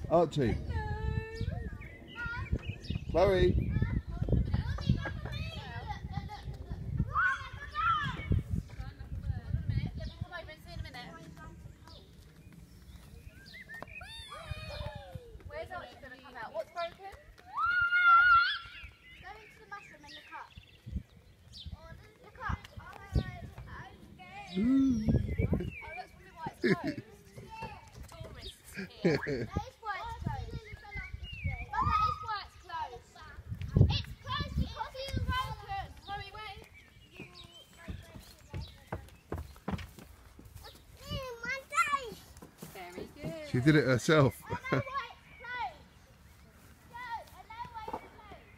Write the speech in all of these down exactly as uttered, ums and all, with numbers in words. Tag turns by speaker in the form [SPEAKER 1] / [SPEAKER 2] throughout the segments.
[SPEAKER 1] Archie. Chloe.
[SPEAKER 2] Where's Archie going to come out? What's broken? Go into the mushroom and look up. Look up.
[SPEAKER 1] Ooh.
[SPEAKER 2] Oh, that's probably why it's closed. Tourists here. That is why it's closed. Mum, that is why it's closed. It's closed because it's broken. Chloe, wait. Very good.
[SPEAKER 1] She did it herself.
[SPEAKER 2] I know why it's closed. Go, I know why it's closed.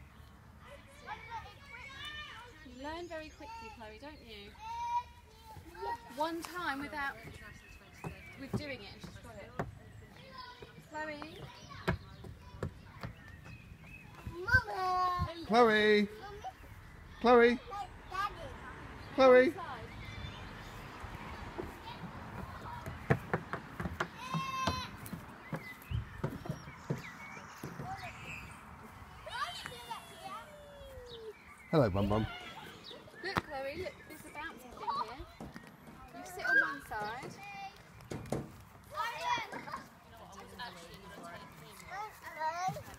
[SPEAKER 3] You learn very quickly, Chloe, don't you? One time without with doing it, and she's got it. Chloe.
[SPEAKER 2] Mama.
[SPEAKER 1] Chloe. Chloe. Chloe. Hello, Bum Bum.
[SPEAKER 3] Look, Chloe, look, there's a bouncy thing here. You sit on one side.